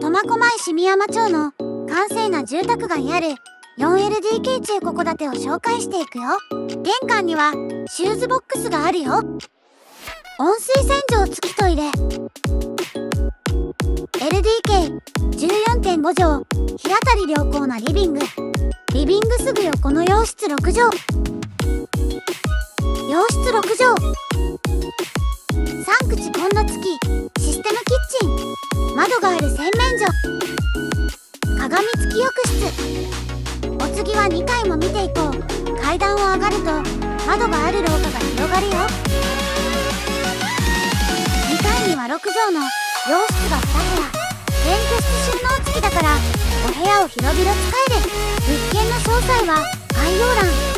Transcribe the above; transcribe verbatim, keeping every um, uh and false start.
苫小牧市宮山町の閑静な住宅街にある フォーエルディーケー 中古戸建てを紹介していくよ。玄関にはシューズボックスがあるよ。温水洗浄付きトイレ。 エルディーケーじゅうよんてんご 畳、日当たり良好なリビング。リビングすぐ横の洋室ろく畳。洋室ろく畳。さん口コンロ付きシステムキッチン。窓がある洗面所。鏡付き浴室。お次はにかいも見ていこう。階段を上がると窓がある廊下が広がるよ。にかいにはろく畳の洋室がに部屋。全居室収納付きだからお部屋を広々使える。物件の詳細は概要欄。